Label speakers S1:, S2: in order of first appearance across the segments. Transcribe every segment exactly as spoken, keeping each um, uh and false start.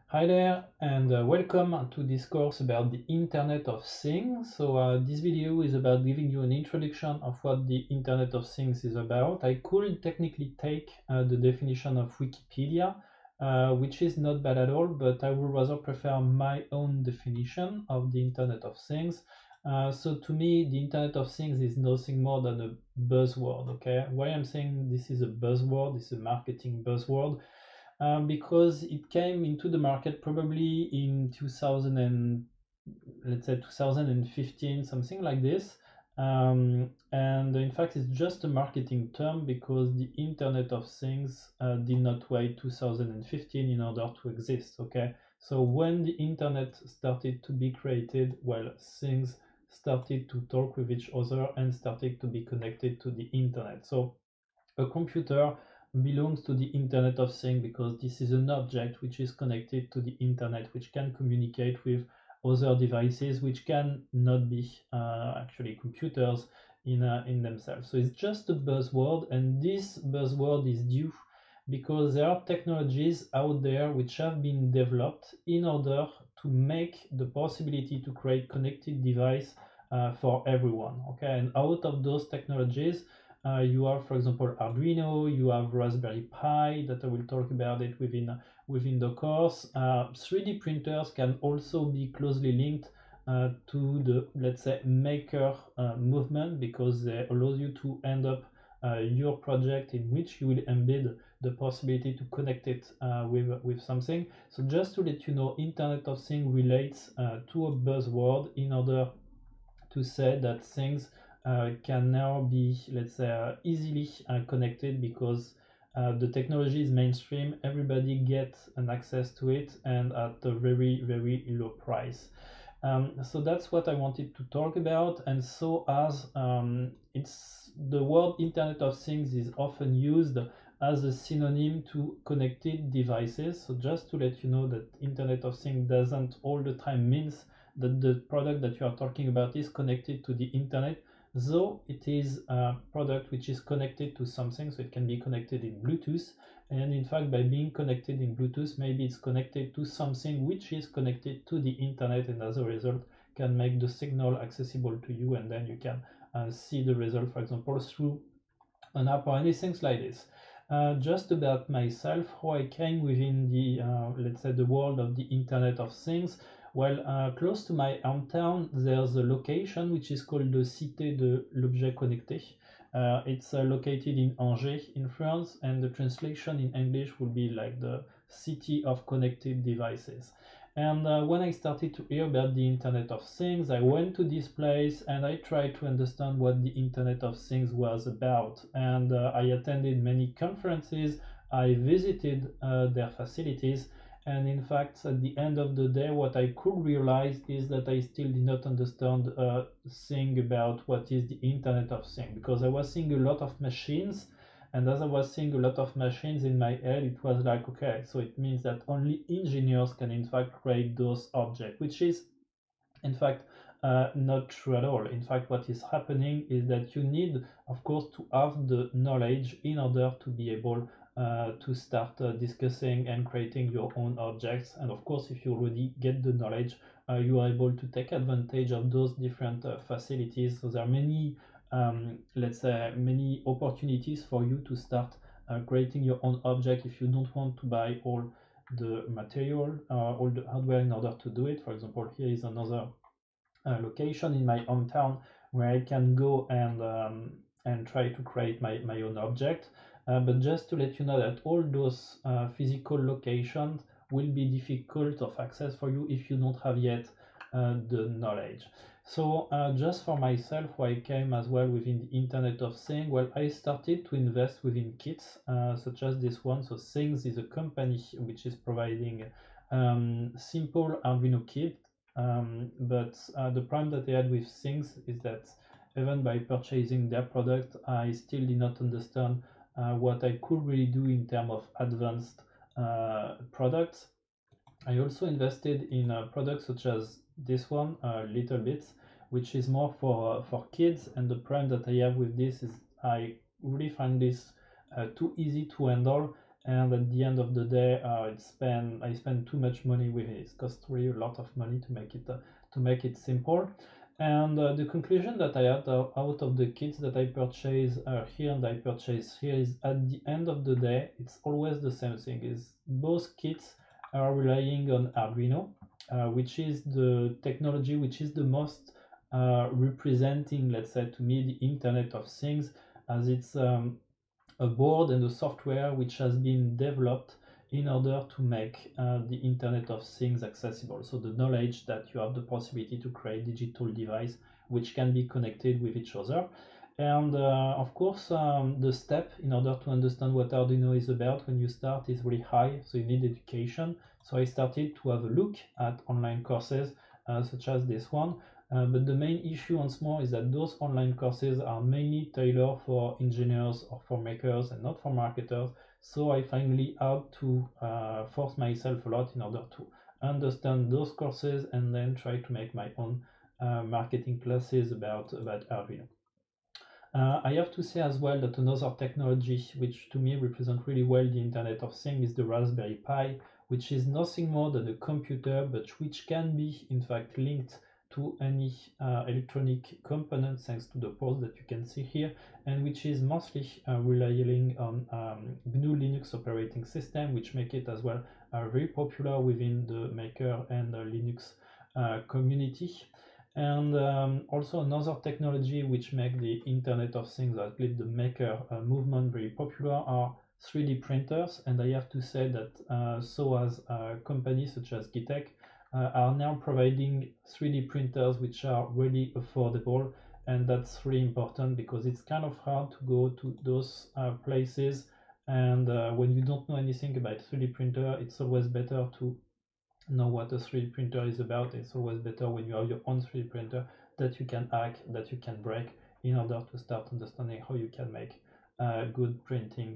S1: Hi there, and uh, welcome to this course about the Internet of Things. So uh, this video is about giving you an introduction of what the Internet of Things is about. I could technically take uh, the definition of Wikipedia, uh, which is not bad at all, but I would rather prefer my own definition of the Internet of Things. Uh, so to me, the Internet of Things is nothing more than a buzzword, okay? Why I'm saying this is a buzzword, this is a marketing buzzword, um, because it came into the market probably in two thousand and let's say two thousand fifteen, something like this. Um, and in fact, it's just a marketing term because the Internet of Things uh, did not wait two thousand fifteen in order to exist. Okay, so when the Internet started to be created, well, things started to talk with each other and started to be connected to the Internet. So a computer belongs to the Internet of Things because this is an object which is connected to the Internet, which can communicate with other devices, which can not be uh, actually computers in, uh, in themselves. So it's just a buzzword, and this buzzword is due because there are technologies out there which have been developed in order to make the possibility to create connected device uh, for everyone. Okay, and out of those technologies, uh, you have, for example, Arduino, you have Raspberry Pi, that I will talk about it within, within the course. Uh, three D printers can also be closely linked uh, to the, let's say, maker uh, movement, because they allow you to end up uh, your project in which you will embed the possibility to connect it uh, with, with something. So just to let you know, Internet of Things relates uh, to a buzzword in order to say that things uh, can now be, let's say, uh, easily uh, connected because uh, the technology is mainstream, everybody gets an access to it, and at a very, very low price. Um, so that's what I wanted to talk about. And so as um, it's the word Internet of Things is often used as a synonym to connected devices. So just to let you know that Internet of Things doesn't all the time means that the product that you are talking about is connected to the internet, though it is a product which is connected to something, so it can be connected in Bluetooth. And in fact, by being connected in Bluetooth, maybe it's connected to something which is connected to the internet, and as a result can make the signal accessible to you, and then you can uh, see the result, for example, through an app or anything like this. Uh, just about myself, how I came within the, uh, let's say, the world of the Internet of Things. Well, uh, close to my hometown, there's a location which is called the Cité de l'Objet Connecté. Uh, it's uh, located in Angers, in France, and the translation in English would be like the City of Connected Devices. And uh, when I started to hear about the Internet of Things, I went to this place and I tried to understand what the Internet of Things was about. And uh, I attended many conferences, I visited uh, their facilities, and in fact, at the end of the day, what I could realize is that I still did not understand a thing about what is the Internet of Things, because I was seeing a lot of machines, and as I was seeing a lot of machines in my head, it was like, okay, so it means that only engineers can in fact create those objects, which is in fact uh, not true at all. In fact, what is happening is that you need, of course, to have the knowledge in order to be able uh, to start uh, discussing and creating your own objects. And of course, if you already get the knowledge, uh, you are able to take advantage of those different uh, facilities. So there are many, um, let's say, many opportunities for you to start uh, creating your own object if you don't want to buy all the material, uh, all the hardware in order to do it. For example, here is another uh, location in my hometown where I can go and um, and try to create my, my own object. Uh, but just to let you know that all those uh, physical locations will be difficult of access for you if you don't have yet uh, the knowledge. So uh, just for myself, who I came as well within the Internet of Things, well, I started to invest within kits uh, such as this one. So Things is a company which is providing um, simple Arduino kit. Um, but uh, the problem that I had with Things is that even by purchasing their product, I still did not understand uh, what I could really do in terms of advanced uh, products. I also invested in uh, products such as this one, uh, Little Bits, which is more for uh, for kids. And the problem that I have with this is I really find this uh, too easy to handle, and at the end of the day, uh, it spend I spend too much money with it. It costs really a lot of money to make it uh, to make it simple. And uh, the conclusion that I had uh, out of the kits that I purchase uh, here and I purchase here is, at the end of the day, it's always the same thing. Is both kits are relying on Arduino, uh, which is the technology which is the most uh, representing, let's say, to me, the Internet of Things, as it's um, a board and a software which has been developed in order to make uh, the Internet of Things accessible. So the knowledge that you have the possibility to create digital device which can be connected with each other. And uh, of course, um, the step in order to understand what Arduino is about when you start is really high, so you need education. So I started to have a look at online courses uh, such as this one. Uh, but the main issue once more is that those online courses are mainly tailored for engineers or for makers and not for marketers. So I finally had to uh, force myself a lot in order to understand those courses and then try to make my own uh, marketing classes about, about Arduino. Uh, I have to say as well that another technology which to me represents really well the Internet of Things is the Raspberry Pi, which is nothing more than a computer, but which can be in fact linked to any uh, electronic component thanks to the ports that you can see here, and which is mostly uh, relying on um, G N U Linux operating system, which make it as well uh, very popular within the Maker and uh, Linux uh, community. And um, also another technology which make the Internet of Things, at least the Maker uh, movement, very popular are three D printers. And I have to say that uh, so as uh, companies such as Gitek uh, are now providing three D printers which are really affordable. And that's really important because it's kind of hard to go to those uh, places. And uh, when you don't know anything about three D printer, it's always better to know what a three D printer is about. It's always better when you have your own three D printer that you can hack, that you can break, in order to start understanding how you can make uh, good printing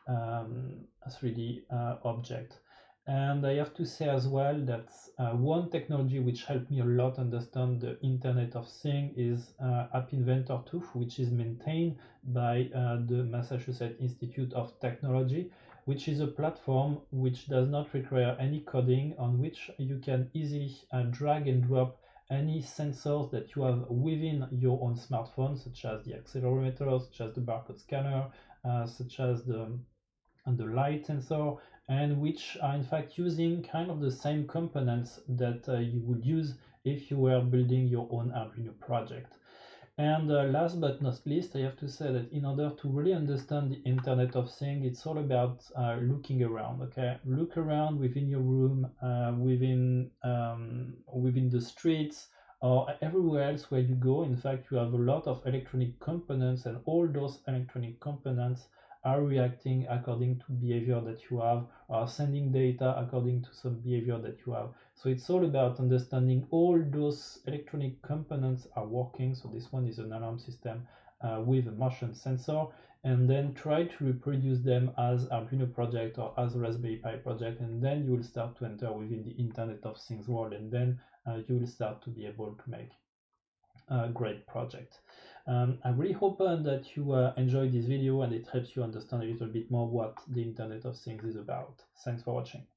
S1: um, three D uh, object. And I have to say as well that uh, one technology which helped me a lot understand the Internet of Things is uh, App Inventor two, which is maintained by uh, the Massachusetts Institute of Technology, which is a platform which does not require any coding, on which you can easily uh, drag and drop any sensors that you have within your own smartphone, such as the accelerometer, such as the barcode scanner, uh, such as the, the light sensor, and which are in fact using kind of the same components that uh, you would use if you were building your own Arduino project. And uh, last but not least, I have to say that in order to really understand the Internet of Things, it's all about uh, looking around. Okay, look around within your room, uh, within um, within the streets, or everywhere else where you go. In fact, you have a lot of electronic components, and all those electronic components are reacting according to behavior that you have, or sending data according to some behavior that you have. So it's all about understanding all those electronic components are working. So this one is an alarm system uh, with a motion sensor, and then try to reproduce them as Arduino project or as a Raspberry Pi project, and then you will start to enter within the Internet of Things world, and then uh, you will start to be able to make a great project. Um, I really hope uh, that you uh, enjoyed this video and it helps you understand a little bit more what the Internet of Things is about. Thanks for watching.